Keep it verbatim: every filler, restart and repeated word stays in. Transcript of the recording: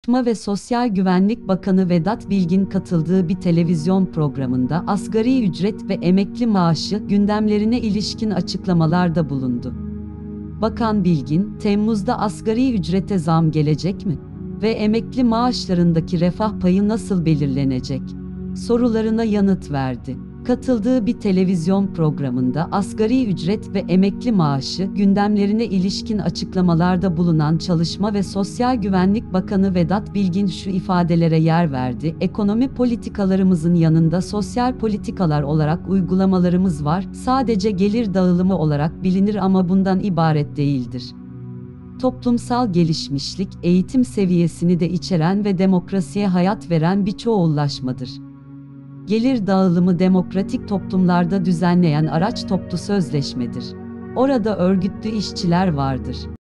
Çalışma ve Sosyal Güvenlik Bakanı Vedat Bilgin katıldığı bir televizyon programında asgari ücret ve emekli maaşı gündemlerine ilişkin açıklamalarda bulundu. Bakan Bilgin, Temmuz'da asgari ücrete zam gelecek mi? Ve emekli maaşlarındaki refah payı nasıl belirlenecek? Sorularına yanıt verdi. Katıldığı bir televizyon programında asgari ücret ve emekli maaşı gündemlerine ilişkin açıklamalarda bulunan Çalışma ve Sosyal Güvenlik Bakanı Vedat Bilgin şu ifadelere yer verdi: "Ekonomi politikalarımızın yanında sosyal politikalar olarak uygulamalarımız var. Sadece gelir dağılımı olarak bilinir ama bundan ibaret değildir. Toplumsal gelişmişlik, eğitim seviyesini de içeren ve demokrasiye hayat veren bir çoğullaşmadır. Gelir dağılımı demokratik toplumlarda düzenleyen araç toplu sözleşmedir. Orada örgütlü işçiler vardır.